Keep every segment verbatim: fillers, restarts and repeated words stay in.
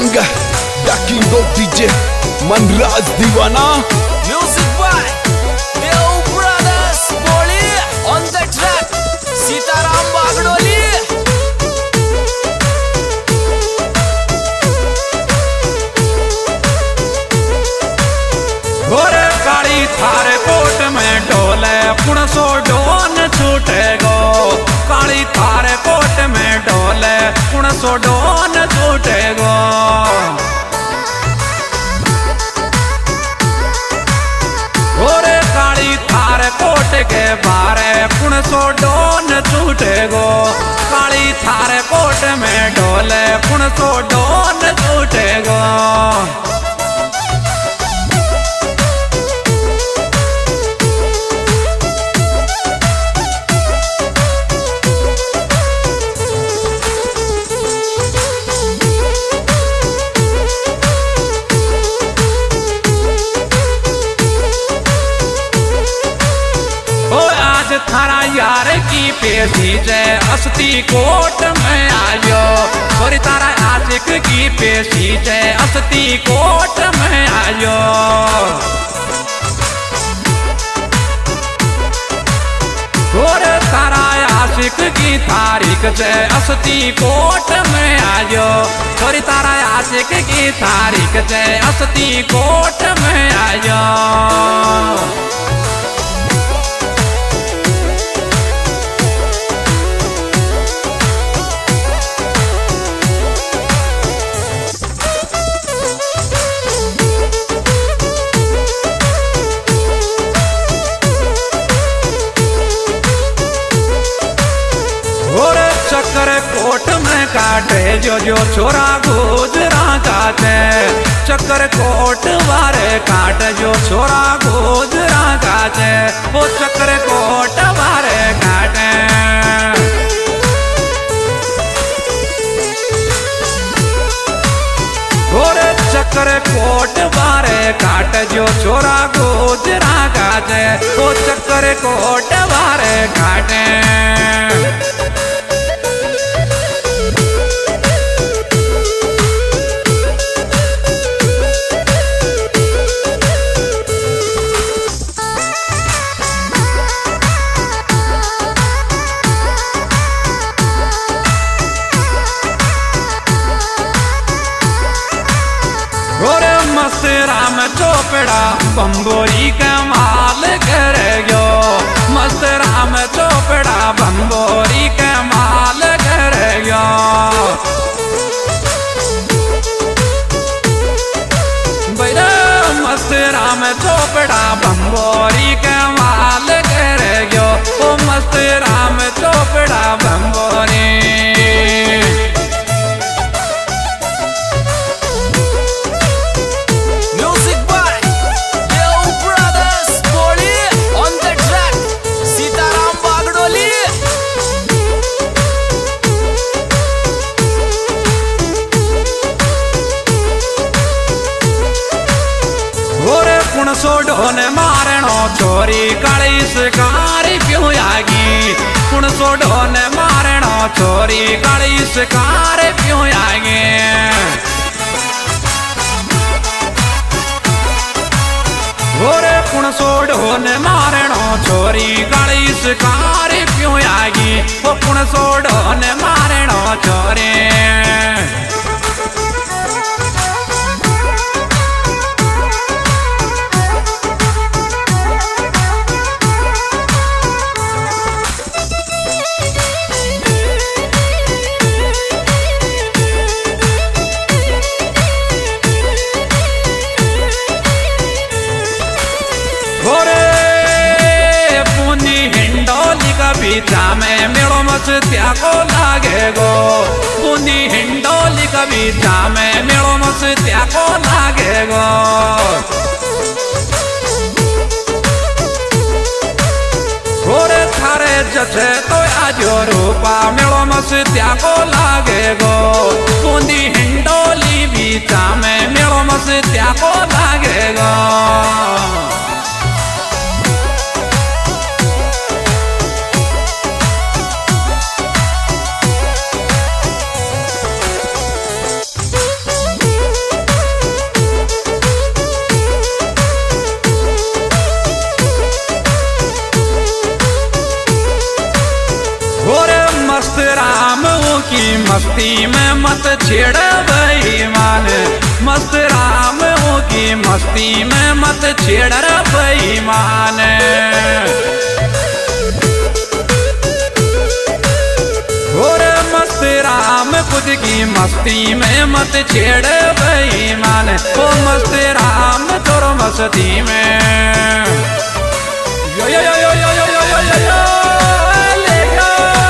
King, the king of D J, Manraj Diwana. Music by Deo Brothers, Boli on the track, Sitaram Bagdoli. गोरे काली थारे coat में डोले पुण सो done छूटेगो। काली थारे coat में डोले पुण सो डोन छूटेगो। गोरे काली थारे कोट के बारे पुण सो डोन छूटेगो। काली थारे कोट में डोले पुण सो डोन छूटेगो। थारा यार की पेशी जय अस्ती कोट में आयो। सॉरी तारा आशिक की पेशी जय अस्ती कोट में आयो। और तारा आशिक की तारीख जय अस्ती कोट में आयो। सॉरी तारा आशिक की तारीख जय अस्ती कोट में आयो। चक्कर कोट में काटे जो जो छोरा गुजरा काटे। चक्कर कोट वारे काटे जो छोरा गुजरा काटे। वो चक्कर कोट वारे काटे। गोरे चक्कर कोट वारे काटे जो छोरा गुजरा काटे। वो चक्कर कोट वारे काटे। मस्त राम चोपड़ा बम्बोरी का माल करेगो। मस्त राम चोपड़ा बम्बोरी का माल करेगो। बैरा मस्त राम चोपड़ा बम्बोरी का माल करेगो। ओ मस्त राम चोपड़ा बम्बोरी। पुण सो ढोन मारणो छोरी काली शिकारी क्यों आगी। पुण सो ढोन मारणो छोरी काली शिकार क्यों आगे। गोरे पुण सो ढोन मारणो छोरी काली शिकार क्यों आगी। वो पुण सो ढोन मारणो छोरी। बीचा में मेड़ो मस्तिया को लागेगो। बूंदी हिंडोली का बीचा में मेड़ो मस्तिया को लागेगो। गोरे थारे जचे तो आजो रूपा मेड़ो मस्तिया को लागेगो। बूंदी हिंडोली बीचा में मेड़ो मस्तिया को लागेगो। मस्ती में मत छेड़ बेईमान, मस्त राम होगी मस्ती में मत छेड़ बेईमान। और मस्त राम खुद की मस्ती में मत छेड़ बेईमान, ओ मस्त राम तोरो मस्ती में। यो यो यो यो यो यो यो यो यो यो ले गो।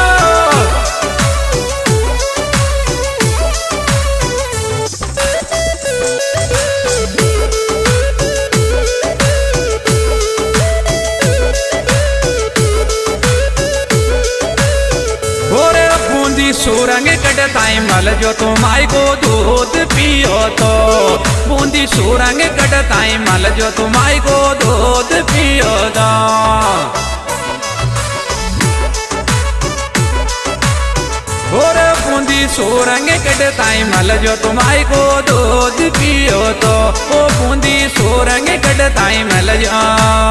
सुरंग कटताई मल जो तुम आई को दूध पियो तो, बूंदी सुरंग कटताई मल जो तुम आई को दूध पियो तो। और बूंदी सुरंग कटताई मल जो तुम आई को दूध पियो तो, ओ बूंदी सुरंग कटताई मल जो।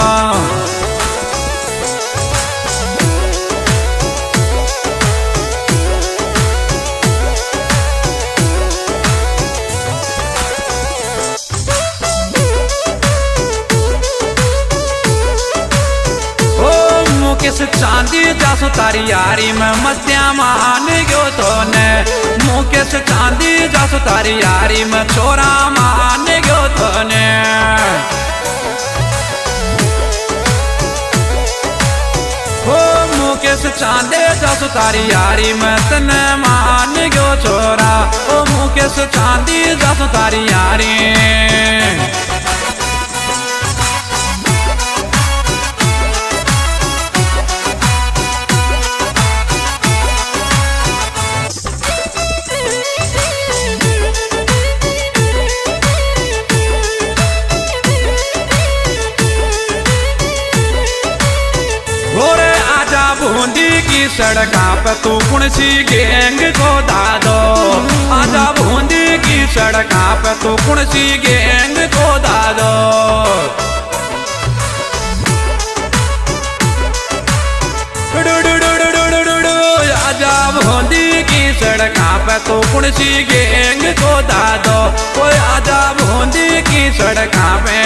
मुकेश चांदी जासो तारी यारी में मस्तिया मान गयो तो ने, मुकेश चांदी जासो तारी यारी में छोरा मान गयो तो ने। हो मुकेश चांदी जासो तारी यारी में तने मान गयो छोरा, ओ मुकेश चांदी जासो तारी यारी। बूंदी की सड़का पे तू कौन सी गैंग को दादो, आजा बूंदी की सड़का पे तू कौन सी गैंग को दादो। आजा बूंदी की सड़का पे तू कौन सी गैंग को दादो, कोई आजा बूंदी की सड़का पे।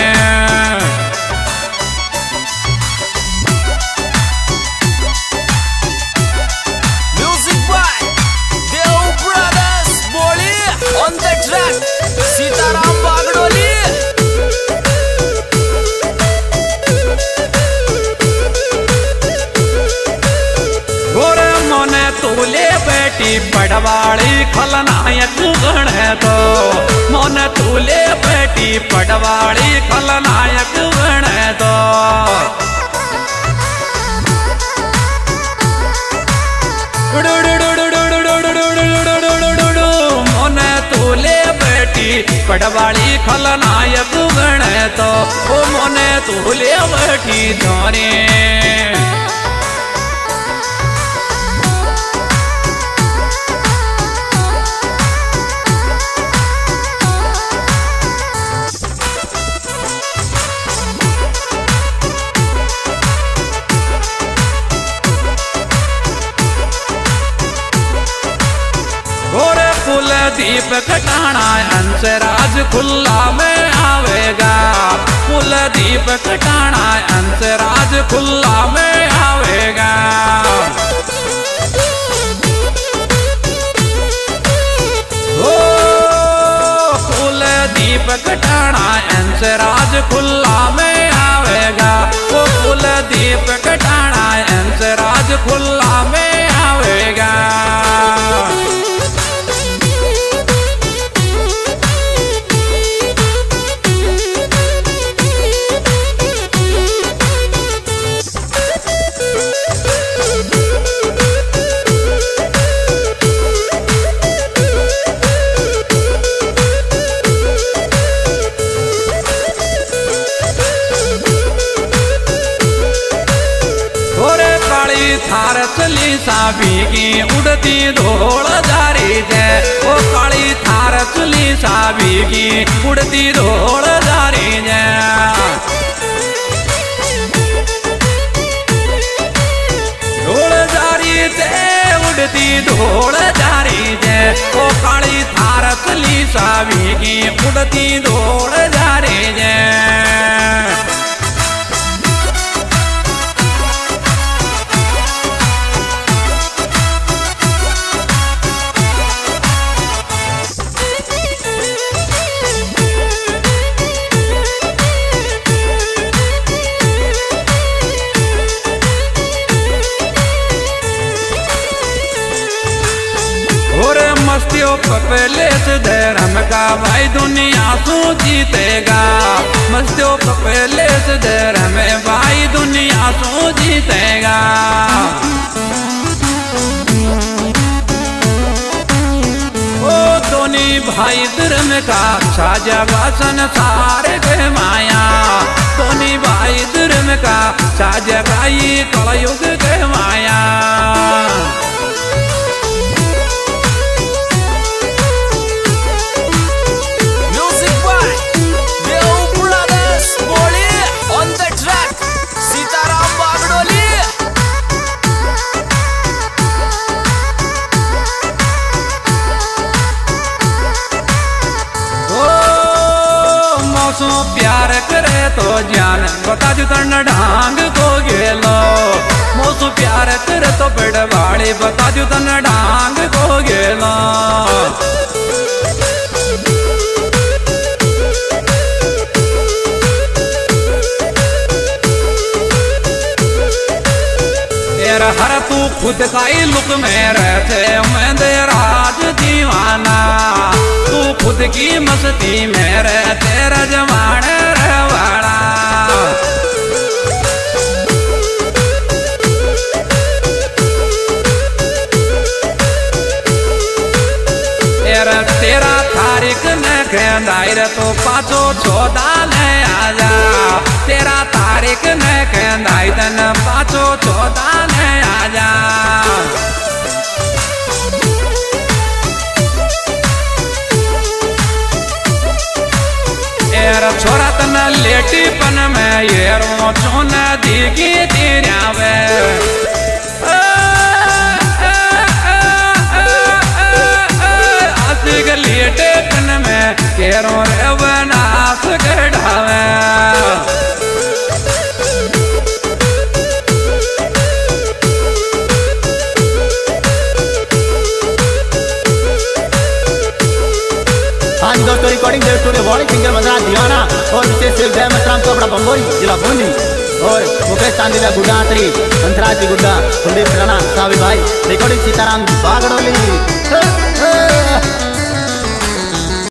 On the track, Sitaram Bagdoli. गोरे मोने तूले बेटी पटवाड़ी खलनायक बने तो, मोने तूले बेटी पटवाड़ी खलनायक बने तो। पटवाड़ी खलनायक बने तो, ओ मोने तूले बैठी छोरे। कुलदीप कटाना अंशराज खुल्ला में आवेगा, कुलदीप कटाना अंशराज खुल्ला में आवेगा। ओ कुलदीप कटाना अंशराज खुल्ला में आवेगा, ओ कुलदीप कटाना अंशराज खुल्ला में आवेगा। थार चली साबी की उड़ती धोल जारी जय, ओ काली थार चली साबी की उड़ती धोल जारी जय। धोल जारी ते उड़ उड़ती धोड़ जा रही जे ओ काली थार चली सावी की उड़ती धोड़ जा रही जे मस्तियों पपले से धर्म का भाई दुनिया सू जीतेगा मस्तियों पपले से धर्म भाई दुनिया सू जीतेगा ओ दोनी भाई धर्म का साजगा संसार के माया दोनी भाई धर्म का साजगा ये कलयुग के माया प्यार करे तो जान बता दू तन ढांग को गेलो मोसू प्यार करे तो बड़वाड़ी बता दू तन ढांग को गेलो तेरा हर तू खुद का ही लुक में रहते मैं दे राज दीवाना तू खुद की मस्ती में रह तेरा जवान रहवाड़ा तेरा तेरा तारीख न कहदाई तो पाँचो चौदह ले आजा तेरा तारीख न कहदाई तन पाँचो चौदह ले आजा छोरा तन लेटी पन में ये रो चोन दिगी तिरावे आसिक लेटे पन में केरो रे बनास गढ़ावे दोस्तों रिकॉर्डिंग देव स्टूडियो बॉडी सिंगर मजरा दीवाना और विशेष शिव जय मत राम कपड़ा बम्बोरी जिला बूंदी और मुकेश चांदीला गुड्डा आतरी अंतराज जी गुड्डा कुलदीप राणा सावी भाई रिकॉर्डिंग सीताराम बागड़ोली